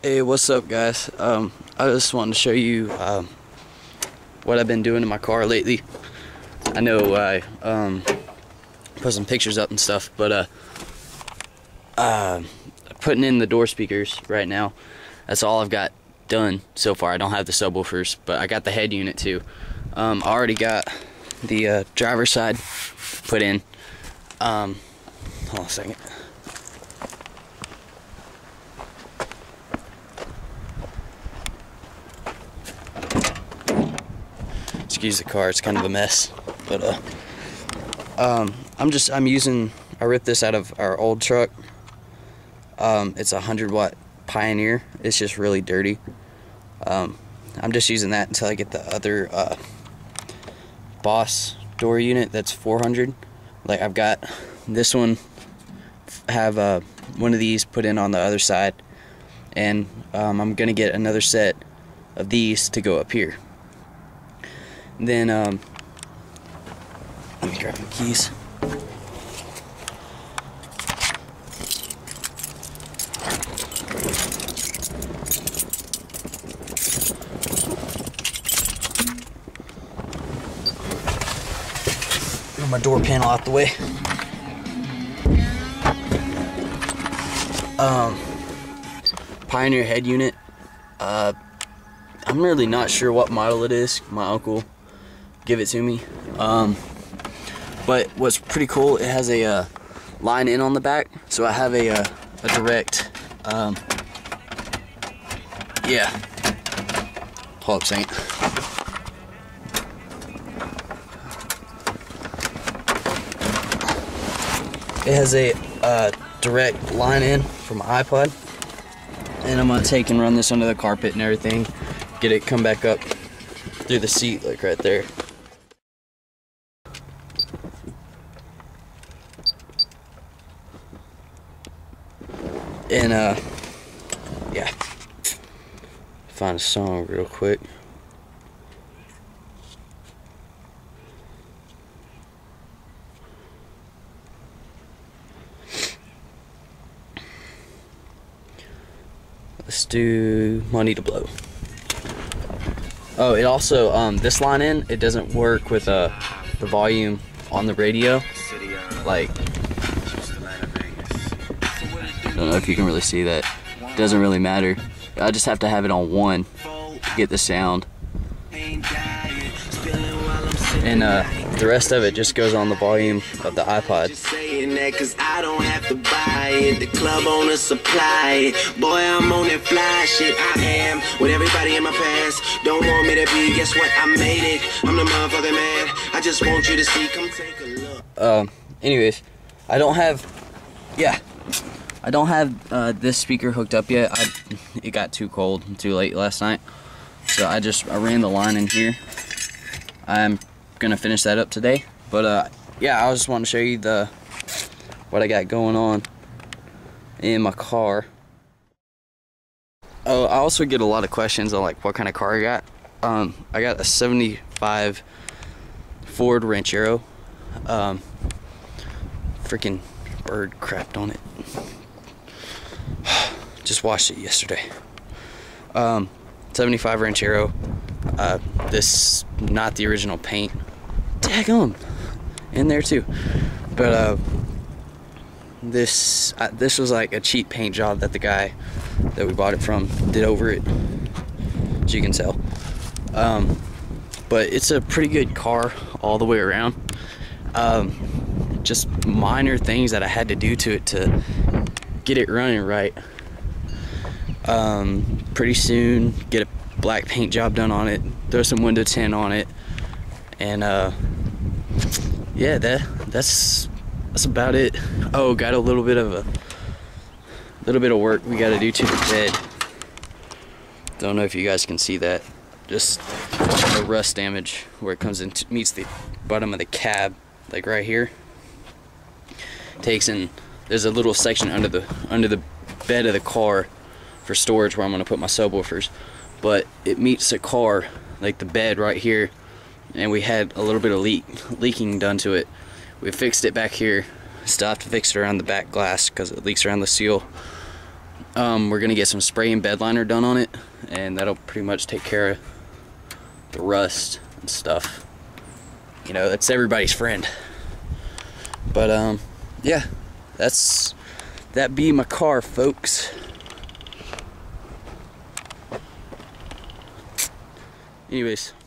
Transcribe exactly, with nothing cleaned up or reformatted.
Hey, what's up, guys? Um, I just wanted to show you um, what I've been doing in my car lately. I know I um, put some pictures up and stuff, but uh, uh, putting in the door speakers right now. That's all I've got done so far. I don't have the subwoofers, but I got the head unit too. Um, I already got the uh, driver's side put in. Um, hold on a second. Excuse the car, it's kind of a mess, but uh um I'm just I'm using I ripped this out of our old truck. Um it's a hundred watt Pioneer. It's just really dirty. um I'm just using that until I get the other uh Boss door unit that's four hundred. Like, I've got this one, have uh one of these put in on the other side, and um, I'm gonna get another set of these to go up here. Then um, let me grab my keys. Move my door panel out the way. Um, Pioneer head unit. Uh, I'm really not sure what model it is. My uncle give it to me. Um, but what's pretty cool, it has a uh, line in on the back, so I have a, uh, a direct, um, yeah, hold up a second. It has a uh, direct line in from my iPod, and I'm gonna take and run this under the carpet and everything, get it come back up through the seat, like right there. And uh yeah, find a song real quick. Let's do Money to Blow. Oh, it also um this line in, it doesn't work with uh the volume on the radio. Like, I don't know if you can really see that. It doesn't really matter. I just have to have it on one to get the sound. And uh, the rest of it just goes on the volume of the iPod. Cause I don't have to buy it. The club owner supply it. Boy, I'm on that fly shit. I am with everybody in my past. Don't want me to be, guess what? I made it. I'm the motherfucking man. I just want you to see. Come take a look. Um, anyways, I don't have, yeah. I don't have uh, this speaker hooked up yet. I, it got too cold and too late last night, so I just I ran the line in here. I'm gonna finish that up today. But uh, yeah, I just want to show you the what I got going on in my car. Oh, I also get a lot of questions on like what kind of car I got. Um, I got a seventy-five Ford Ranchero. Um, freaking bird crapped on it. Just washed it yesterday. Um, seventy-five Ranchero. Uh, this not the original paint. Daggum, in there too. But uh, this uh, this was like a cheap paint job that the guy that we bought it from did over it, as you can tell. Um, but it's a pretty good car all the way around. Um, just minor things that I had to do to it to get it running right. Um, pretty soon get a black paint job done on it, throw some window tint on it, and uh, yeah, that that's that's about it. Oh, got a little bit of a little bit of work we got to do to the bed. Don't know if you guys can see that. Just the rust damage where it comes in meets the bottom of the cab, like right here. Takes in. There's a little section under the under the bed of the car for storage where I'm gonna put my subwoofers, but it meets the car, like the bed right here, and we had a little bit of leak leaking done to it. We fixed it back here. Still have to fix it around the back glass because it leaks around the seal. Um, we're gonna get some spray and bed liner done on it, and that'll pretty much take care of the rust and stuff. You know, that's everybody's friend. But um, yeah, that's that be my car, folks. Anyways.